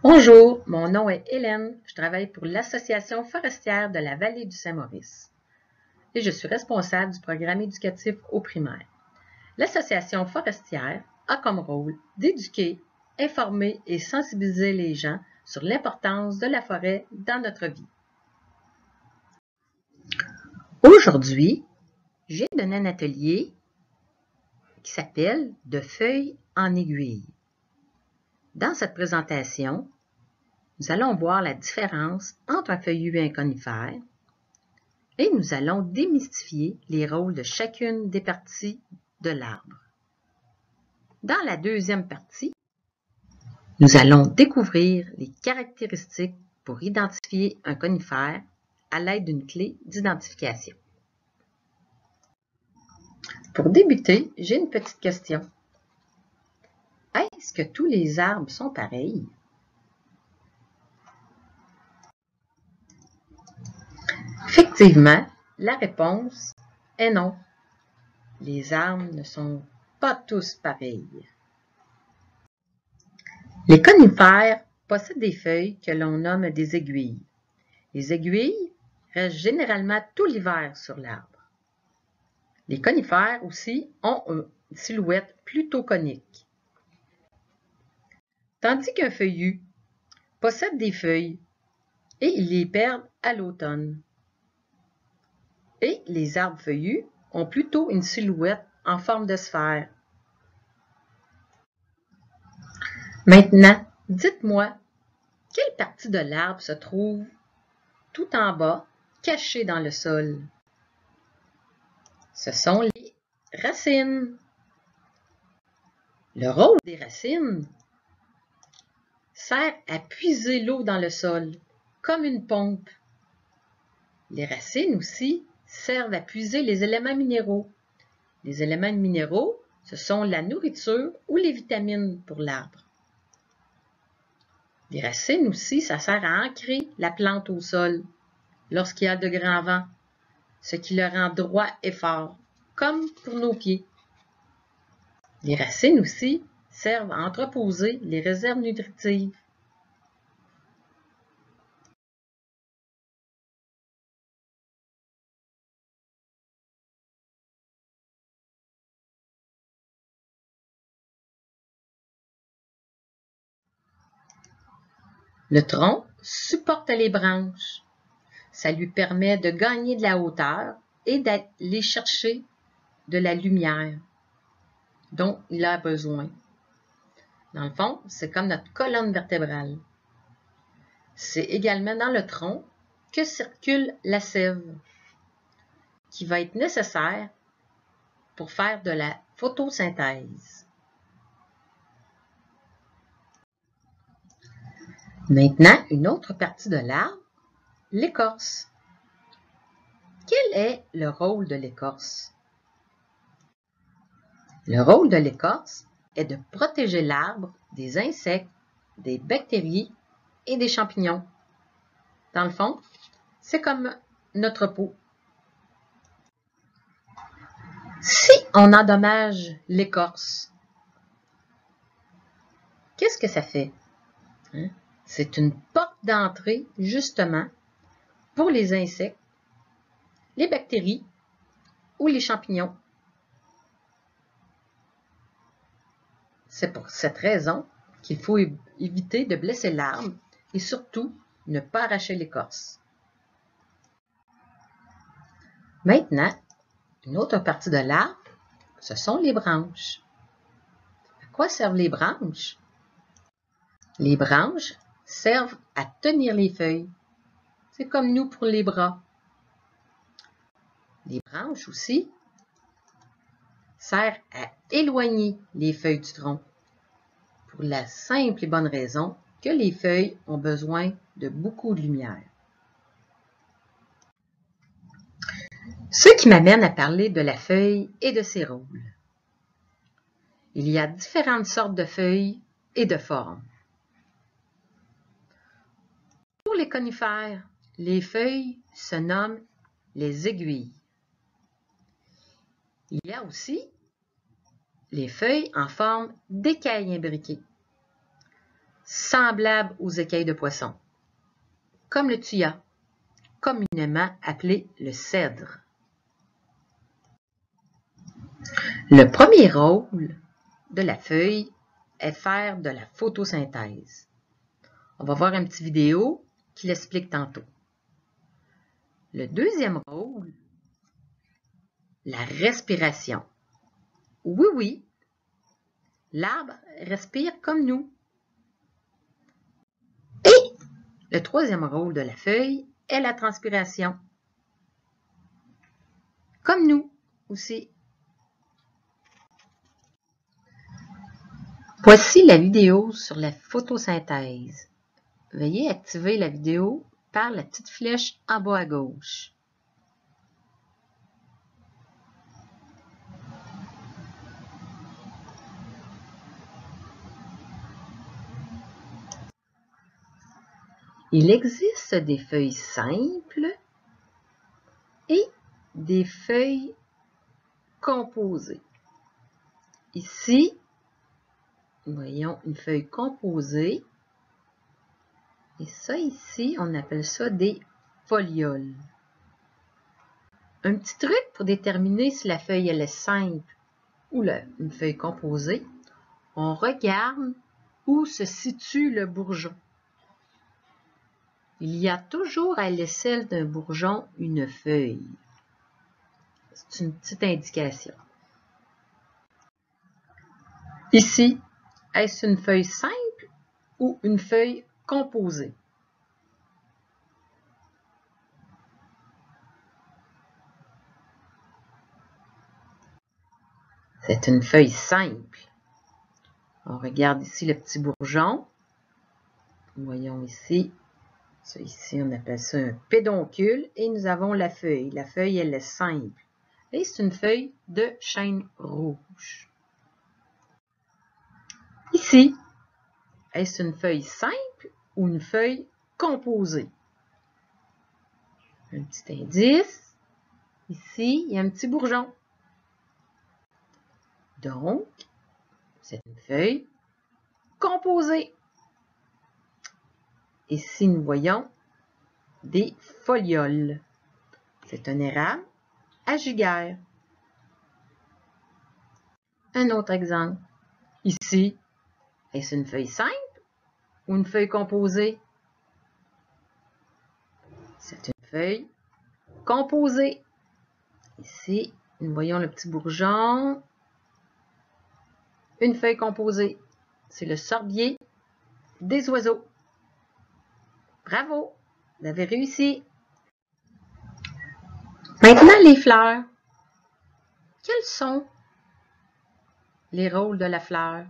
Bonjour, mon nom est Hélène, je travaille pour l'Association forestière de la vallée du Saint-Maurice et je suis responsable du programme éducatif au primaire. L'Association forestière a comme rôle d'éduquer, informer et sensibiliser les gens sur l'importance de la forêt dans notre vie. Aujourd'hui, j'ai donné un atelier qui s'appelle « De feuilles en aiguille ». Dans cette présentation, nous allons voir la différence entre un feuillu et un conifère et nous allons démystifier les rôles de chacune des parties de l'arbre. Dans la deuxième partie, nous allons découvrir les caractéristiques pour identifier un conifère à l'aide d'une clé d'identification. Pour débuter, j'ai une petite question. Est-ce que tous les arbres sont pareils? Effectivement, la réponse est non. Les arbres ne sont pas tous pareils. Les conifères possèdent des feuilles que l'on nomme des aiguilles. Les aiguilles restent généralement tout l'hiver sur l'arbre. Les conifères aussi ont une silhouette plutôt conique. Tandis qu'un feuillu possède des feuilles et ils les perdent à l'automne. Et les arbres feuillus ont plutôt une silhouette en forme de sphère. Maintenant, dites-moi, quelle partie de l'arbre se trouve tout en bas, cachée dans le sol? Ce sont les racines. Le rôle des racines sert à puiser l'eau dans le sol, comme une pompe. Les racines aussi servent à puiser les éléments minéraux. Les éléments minéraux, ce sont la nourriture ou les vitamines pour l'arbre. Les racines aussi, ça sert à ancrer la plante au sol lorsqu'il y a de grands vents, ce qui le rend droit et fort, comme pour nos pieds. Les racines aussi servent à entreposer les réserves nutritives. Le tronc supporte les branches. Ça lui permet de gagner de la hauteur et d'aller chercher de la lumière dont il a besoin. Dans le fond, c'est comme notre colonne vertébrale. C'est également dans le tronc que circule la sève, qui va être nécessaire pour faire de la photosynthèse. Maintenant, une autre partie de l'arbre, l'écorce. Quel est le rôle de l'écorce? Le rôle de l'écorce est de protéger l'arbre des insectes, des bactéries et des champignons. Dans le fond, c'est comme notre peau. Si on endommage l'écorce, qu'est-ce que ça fait? C'est une porte d'entrée, justement, pour les insectes, les bactéries ou les champignons. C'est pour cette raison qu'il faut éviter de blesser l'arbre et surtout ne pas arracher l'écorce. Maintenant, une autre partie de l'arbre, ce sont les branches. À quoi servent les branches? Les branches servent à tenir les feuilles. C'est comme nous pour les bras. Les branches aussi servent à éloigner les feuilles du tronc, pour la simple et bonne raison que les feuilles ont besoin de beaucoup de lumière. Ce qui m'amène à parler de la feuille et de ses rôles. Il y a différentes sortes de feuilles et de formes. Pour les conifères, les feuilles se nomment les aiguilles. Il y a aussi les feuilles en forme d'écailles imbriquées. semblables aux écailles de poisson, comme le thuya, communément appelé le cèdre. Le premier rôle de la feuille est faire de la photosynthèse. On va voir une petite vidéo qui l'explique tantôt. Le deuxième rôle, la respiration. Oui, l'arbre respire comme nous. Et le troisième rôle de la feuille est la transpiration. Comme nous aussi. Voici la vidéo sur la photosynthèse. Veuillez activer la vidéo par la petite flèche en bas à gauche. Il existe des feuilles simples et des feuilles composées. Ici, voyons une feuille composée. Et ça ici, on appelle ça des folioles. Un petit truc pour déterminer si la feuille elle est simple ou une feuille composée, on regarde où se situe le bourgeon. Il y a toujours à l'aisselle d'un bourgeon une feuille. C'est une petite indication. Ici, est-ce une feuille simple ou une feuille composée? C'est une feuille simple. On regarde ici le petit bourgeon. Voyons ici. Ça ici, on appelle ça un pédoncule. Et nous avons la feuille. La feuille, elle est simple. Et c'est une feuille de chêne rouge. Ici, est-ce une feuille simple ou une feuille composée? Un petit indice. Ici, il y a un petit bourgeon. Donc, c'est une feuille composée. Ici, nous voyons des folioles. C'est un érable à jugaire. Un autre exemple. Ici, est-ce une feuille simple ou une feuille composée? C'est une feuille composée. Ici, nous voyons le petit bourgeon. Une feuille composée. C'est le sorbier des oiseaux. Bravo! Vous avez réussi! Maintenant, les fleurs. Quels sont les rôles de la fleur?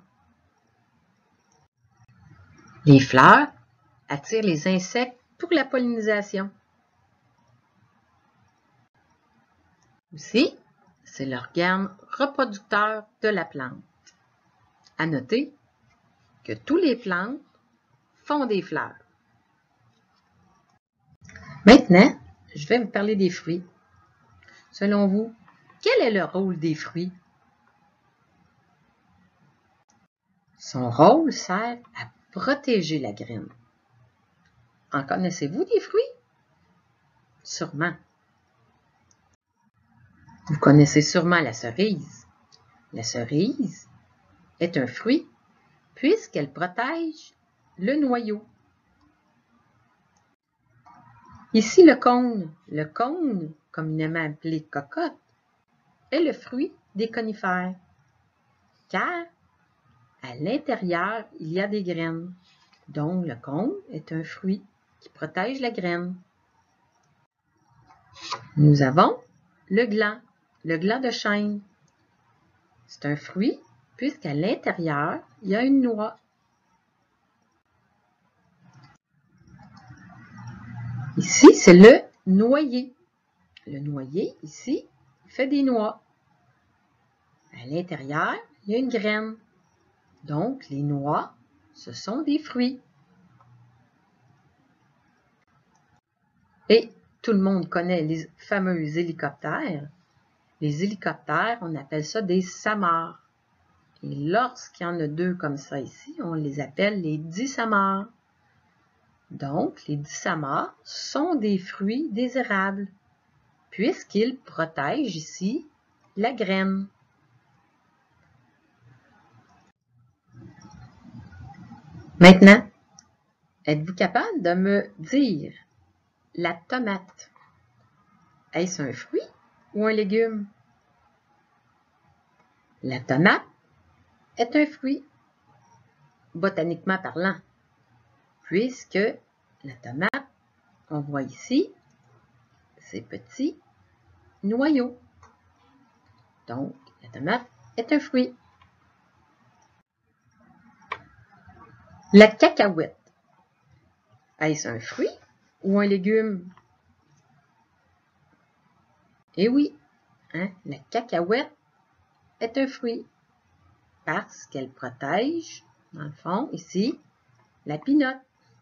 Les fleurs attirent les insectes pour la pollinisation. Aussi, c'est l'organe reproducteur de la plante. À noter que toutes les plantes font des fleurs. Maintenant, je vais vous parler des fruits. Selon vous, quel est le rôle des fruits? Son rôle sert à protéger la graine. En connaissez-vous des fruits? Sûrement. Vous connaissez sûrement la cerise. La cerise est un fruit puisqu'elle protège le noyau. Ici, le cône, communément appelé cocotte, est le fruit des conifères, car à l'intérieur, il y a des graines. Donc, le cône est un fruit qui protège la graine. Nous avons le gland de chêne. C'est un fruit puisqu'à l'intérieur, il y a une noix. Ici, c'est le noyer. Le noyer, ici, fait des noix. À l'intérieur, il y a une graine. Donc, les noix, ce sont des fruits. Et tout le monde connaît les fameux hélicoptères. Les hélicoptères, on appelle ça des samarres. Et lorsqu'il y en a deux comme ça ici, on les appelle les dissamars. Donc, les dissamars sont des fruits des érables, puisqu'ils protègent ici la graine. Maintenant, êtes-vous capable de me dire la tomate? Est-ce un fruit ou un légume? La tomate est un fruit, botaniquement parlant, puisque la tomate, on voit ici, ces petits noyaux. Donc, la tomate est un fruit. La cacahuète, est-ce un fruit ou un légume? Eh oui, la cacahuète est un fruit parce qu'elle protège, dans le fond, ici, la pinotte.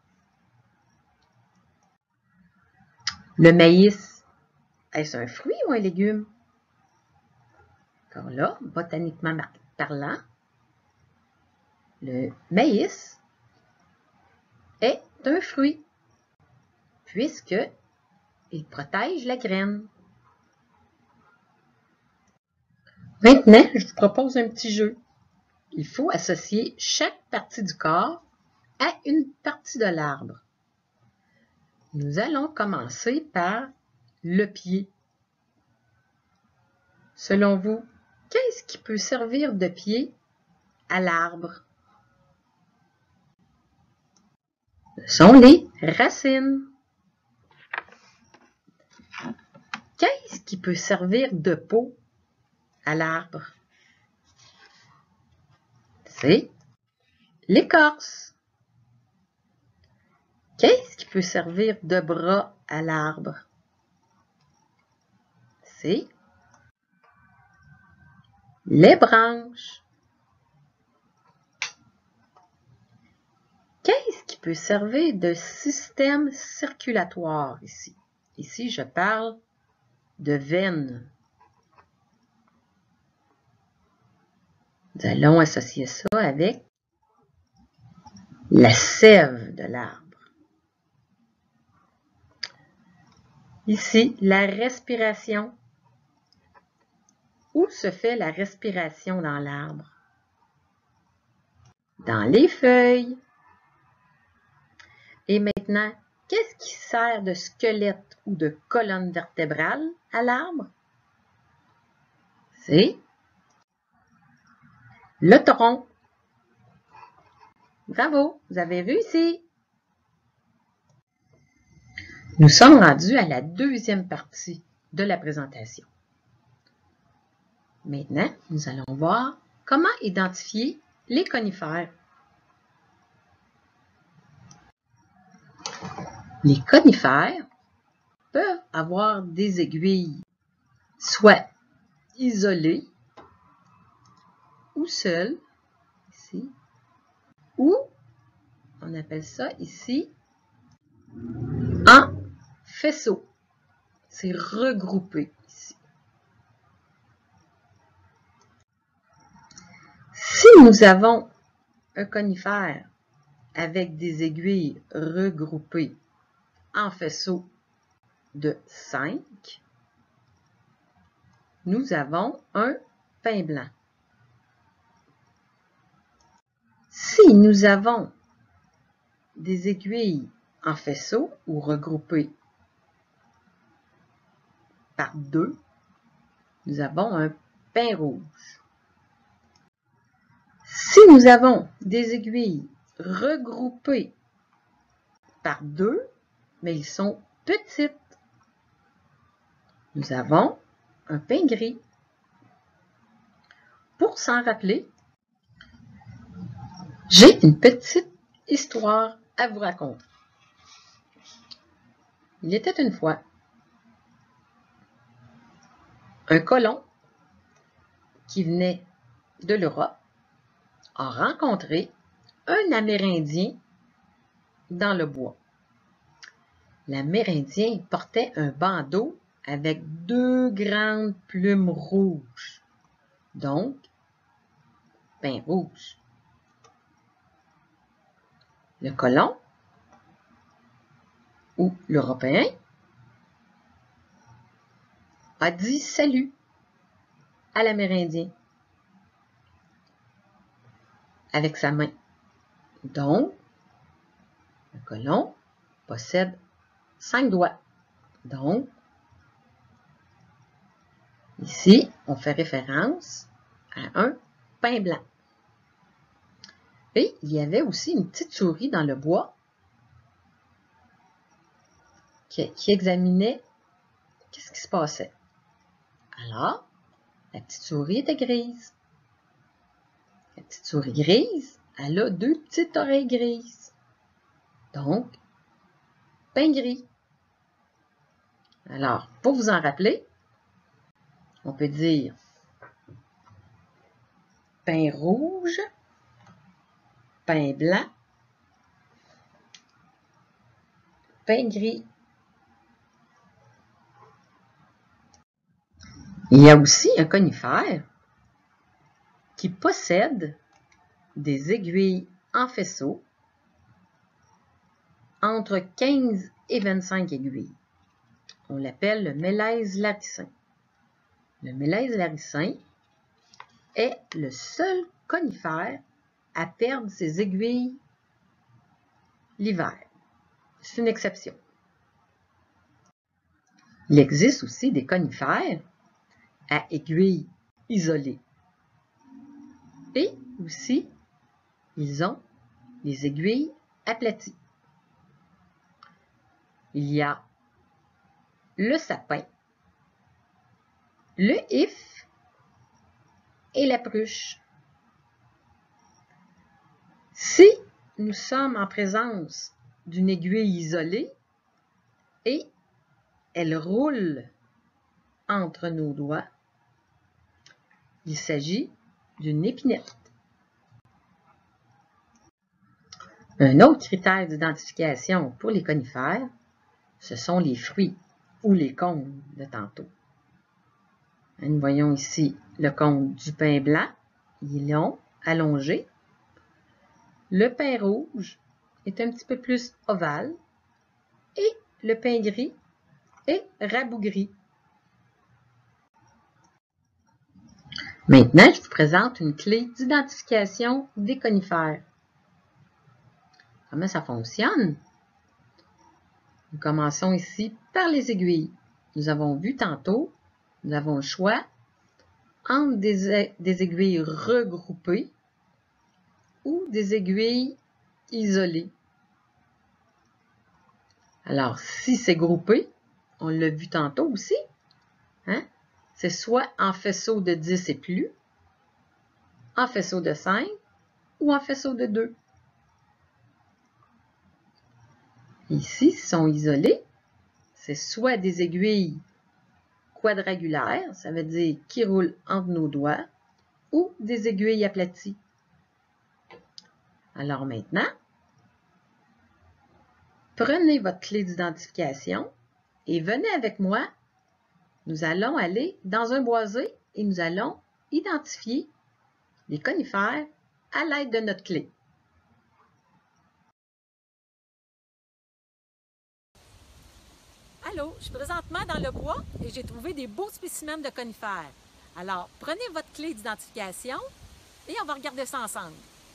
Le maïs, est-ce un fruit ou un légume? Encore là, botaniquement parlant, le maïs est un fruit puisque il protège la graine. Maintenant, je vous propose un petit jeu. Il faut associer chaque partie du corps à une partie de l'arbre. Nous allons commencer par le pied. Selon vous, qu'est-ce qui peut servir de pied à l'arbre? Ce sont les racines. Qu'est-ce qui peut servir de peau à l'arbre? C'est l'écorce. Qu'est-ce qui peut servir de bras à l'arbre? C'est les branches. Qu'est-ce qui peut servir de système circulatoire ici? Ici, je parle de veines. Nous allons associer ça avec la sève de l'arbre. Ici, la respiration. Où se fait la respiration dans l'arbre? Dans les feuilles. Et maintenant, qu'est-ce qui sert de squelette ou de colonne vertébrale à l'arbre? C'est le tronc. Bravo, vous avez réussi. Nous sommes rendus à la deuxième partie de la présentation. Maintenant, nous allons voir comment identifier les conifères. Les conifères peuvent avoir des aiguilles, soit isolées ou seules, ici, ou on appelle ça ici en faisceau. C'est regroupé ici. Si nous avons un conifère avec des aiguilles regroupées en faisceau de 5, nous avons un pin blanc. Si nous avons des aiguilles en faisceau ou regroupées par 2, nous avons un pin rouge. Si nous avons des aiguilles regroupées par 2, mais ils sont petites, nous avons un pin gris. Pour s'en rappeler, j'ai une petite histoire à vous raconter. Il était une fois un colon qui venait de l'Europe a rencontré un Amérindien dans le bois. L'Amérindien portait un bandeau avec 2 grandes plumes rouges. Donc, pain rouge. Le colon ou l'Européen a dit salut à l'Amérindien avec sa main. Donc, le colon possède 5 doigts. Donc, ici, on fait référence à un pain blanc. Et il y avait aussi une petite souris dans le bois qui examinait qu'est-ce qui se passait. Alors, la petite souris était grise. La petite souris grise, elle a 2 petites oreilles grises. Donc, pain gris. Alors, pour vous en rappeler, on peut dire pain rouge, pain blanc, pain gris. Il y a aussi un conifère qui possède des aiguilles en faisceau entre 15 et 25 aiguilles. On l'appelle le mélèze laricin. Le mélèze laricin est le seul conifère à perdre ses aiguilles l'hiver. C'est une exception. Il existe aussi des conifères à aiguilles isolées. Et aussi, ils ont les aiguilles aplaties. Il y a le sapin, le if et la pruche. Si nous sommes en présence d'une aiguille isolée et elle roule entre nos doigts, il s'agit d'une épinette. Un autre critère d'identification pour les conifères, ce sont les fruits ou les cônes de tantôt. Nous voyons ici le cône du pain blanc, il est long, allongé. Le pain rouge est un petit peu plus ovale et le pain gris est rabougri. Maintenant, je vous présente une clé d'identification des conifères. Comment ça fonctionne? Nous commençons ici par les aiguilles. Nous avons vu tantôt, nous avons le choix entre des aiguilles regroupées ou des aiguilles isolées. Alors, si c'est groupé, on l'a vu tantôt aussi, hein? C'est soit en faisceau de 10 et plus, en faisceau de 5 ou en faisceau de 2. Ici, s'ils sont isolés, c'est soit des aiguilles quadrangulaires, ça veut dire qui roulent entre nos doigts, ou des aiguilles aplaties. Alors maintenant, prenez votre clé d'identification et venez avec moi. Nous allons aller dans un boisé et nous allons identifier les conifères à l'aide de notre clé. Allô, je suis présentement dans le bois et j'ai trouvé des beaux spécimens de conifères. Alors, prenez votre clé d'identification et on va regarder ça ensemble.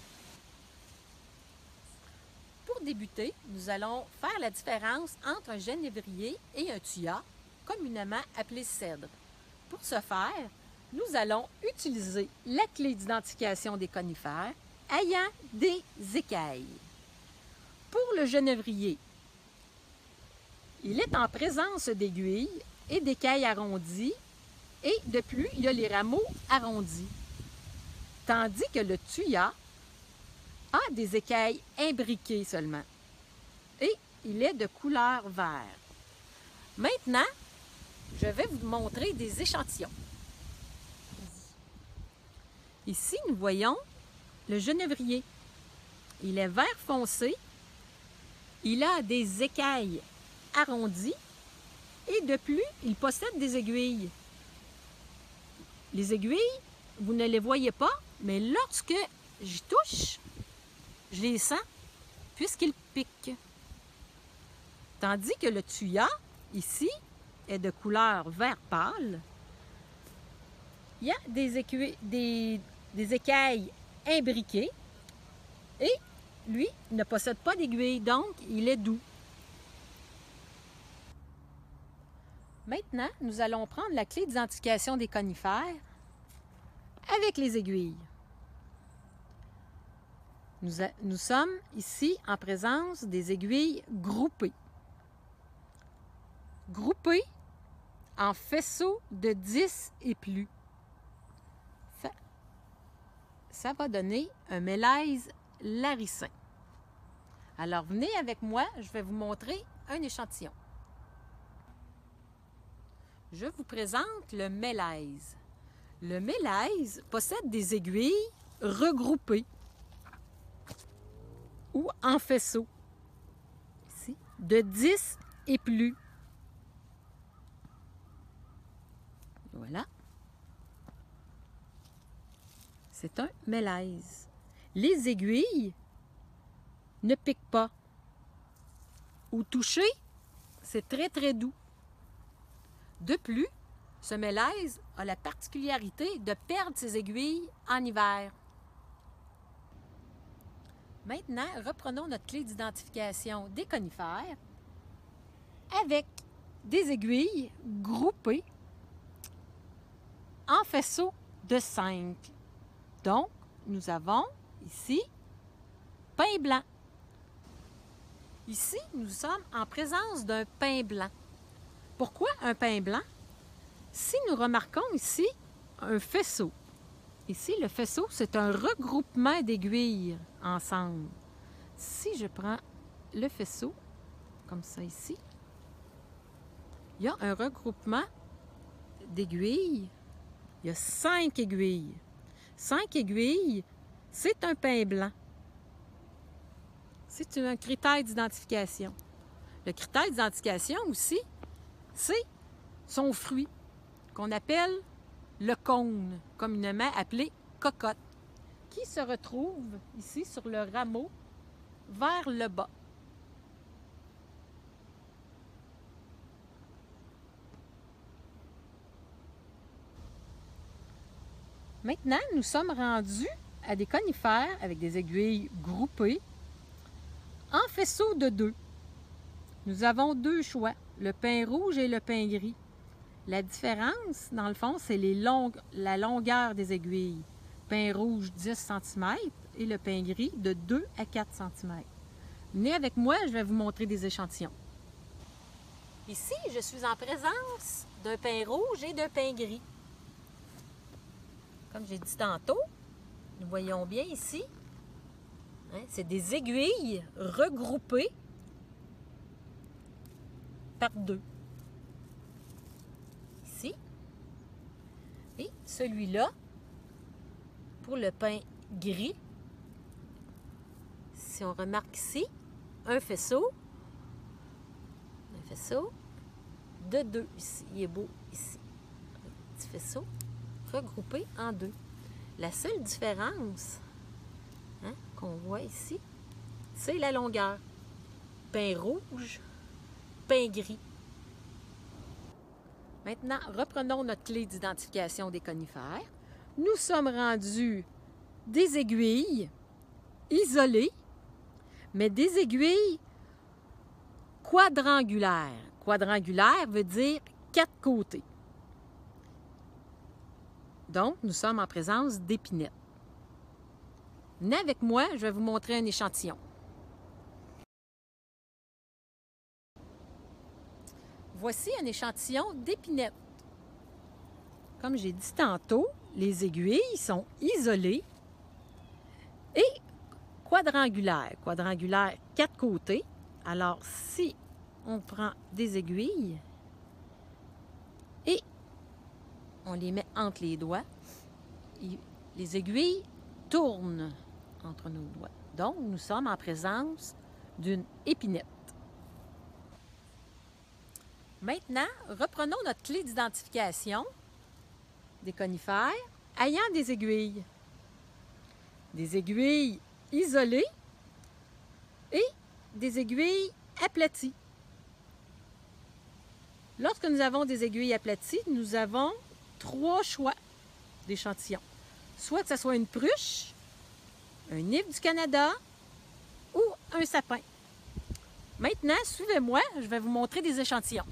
Pour débuter, nous allons faire la différence entre un genévrier et un thuya, communément appelé cèdre. Pour ce faire, nous allons utiliser la clé d'identification des conifères ayant des écailles. Pour le genévrier, il est en présence d'aiguilles et d'écailles arrondies et de plus, il y a les rameaux arrondis. Tandis que le thuya a des écailles imbriquées seulement et il est de couleur vert. Maintenant, je vais vous montrer des échantillons. Ici, nous voyons le genévrier. Il est vert foncé, il a des écailles arrondies et de plus, il possède des aiguilles. Les aiguilles, vous ne les voyez pas mais lorsque j'y touche, je les sens puisqu'ils piquent. Tandis que le tuya, ici, est de couleur vert pâle. Il y a des écailles imbriquées et lui ne possède pas d'aiguille, donc il est doux. Maintenant, nous allons prendre la clé d'identification des conifères avec les aiguilles. Nous sommes ici en présence des aiguilles groupées. Groupées en faisceaux de 10 et plus. Ça va donner un mélèze laricin. Alors, venez avec moi, je vais vous montrer un échantillon. Je vous présente le mélèze. Le mélèze possède des aiguilles regroupées ou en faisceaux, ici, de 10 et plus. Voilà. C'est un mélèze. Les aiguilles ne piquent pas. Au toucher, c'est très très doux. De plus, ce mélèze a la particularité de perdre ses aiguilles en hiver. Maintenant, reprenons notre clé d'identification des conifères avec des aiguilles groupées en faisceaux de 5. Donc, nous avons ici pin blanc. Ici, nous sommes en présence d'un pin blanc. Pourquoi un pin blanc? Si nous remarquons ici un faisceau, ici le faisceau, c'est un regroupement d'aiguilles ensemble. Si je prends le faisceau, comme ça ici, il y a un regroupement d'aiguilles. Il y a 5 aiguilles. 5 aiguilles, c'est un pin blanc. C'est un critère d'identification. Le critère d'identification aussi, c'est son fruit, qu'on appelle le cône, communément appelé cocotte, qui se retrouve ici sur le rameau vers le bas. Maintenant, nous sommes rendus à des conifères avec des aiguilles groupées en faisceaux de 2. Nous avons 2 choix, le pin rouge et le pin gris. La différence, dans le fond, c'est la longueur des aiguilles. Pin rouge 10 cm et le pin gris de 2 à 4 cm. Venez avec moi, je vais vous montrer des échantillons. Ici, je suis en présence d'un pin rouge et d'un pin gris. Comme j'ai dit tantôt, nous voyons bien ici, hein, c'est des aiguilles regroupées par 2. Ici. Et celui-là, pour le pin gris, si on remarque ici, un faisceau de 2 ici. Il est beau ici. Un petit faisceau regroupé en 2. La seule différence, hein, qu'on voit ici, c'est la longueur. Pin rouge, pin gris. Maintenant, reprenons notre clé d'identification des conifères. Nous sommes rendus des aiguilles isolées, mais des aiguilles quadrangulaires. Quadrangulaire veut dire 4 côtés. Donc, nous sommes en présence d'épinettes. Venez avec moi, je vais vous montrer un échantillon. Voici un échantillon d'épinettes. Comme j'ai dit tantôt, les aiguilles sont isolées et quadrangulaires. Quadrangulaires, 4 côtés. Alors, si on prend des aiguilles et on les met entre les doigts, les aiguilles tournent entre nos doigts. Donc, nous sommes en présence d'une épinette. Maintenant, reprenons notre clé d'identification des conifères ayant des aiguilles. des aiguilles isolées et des aiguilles aplaties. Lorsque nous avons des aiguilles aplaties, nous avons 3 choix d'échantillons. Soit que ce soit une pruche, un nif du Canada ou un sapin. Maintenant, suivez-moi, je vais vous montrer des échantillons.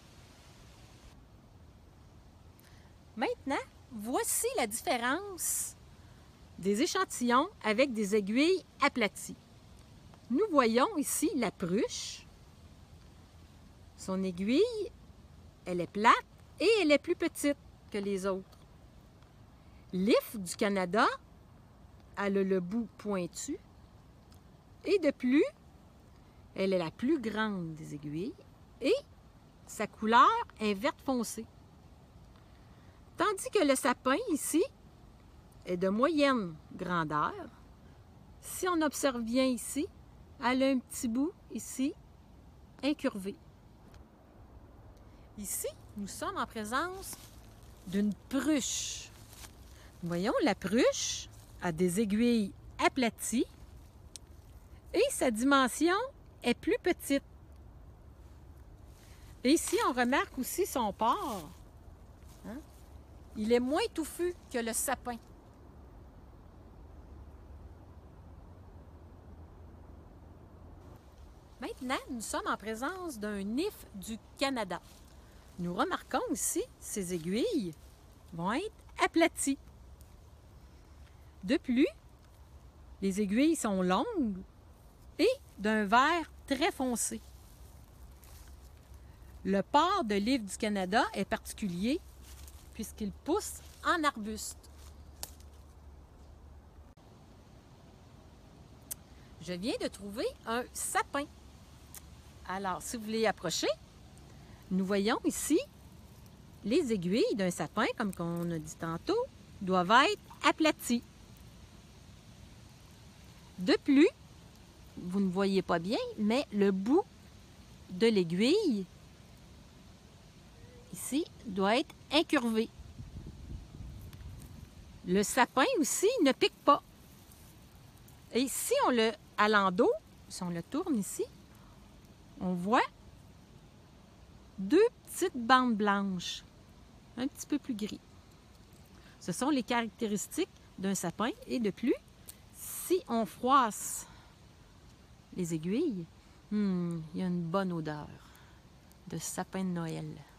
Maintenant, voici la différence des échantillons avec des aiguilles aplaties. Nous voyons ici la pruche. Son aiguille, elle est plate et elle est plus petite que les autres. L'if du Canada, elle a le bout pointu. Et de plus, elle est la plus grande des aiguilles et sa couleur est verte foncée. Tandis que le sapin ici est de moyenne grandeur. Si on observe bien ici, elle a un petit bout ici incurvé. Ici, nous sommes en présence d'une pruche. Voyons, la pruche a des aiguilles aplaties et sa dimension est plus petite. Et ici, on remarque aussi son port. Hein? Il est moins touffu que le sapin. Maintenant, nous sommes en présence d'un nif du Canada. Nous remarquons ici, ces aiguilles vont être aplaties. De plus, les aiguilles sont longues et d'un vert très foncé. Le port de l'if du Canada est particulier puisqu'il pousse en arbuste. Je viens de trouver un sapin. Alors, si vous voulez approcher, nous voyons ici les aiguilles d'un sapin, comme on a dit tantôt, doivent être aplaties. De plus, vous ne voyez pas bien, mais le bout de l'aiguille, ici, doit être incurvé. Le sapin aussi ne pique pas. Et si on le, à l'endos, si on le tourne ici, on voit 2 petites bandes blanches, un petit peu plus gris. Ce sont les caractéristiques d'un sapin et de plus, si on froisse les aiguilles, il y a une bonne odeur de sapin de Noël.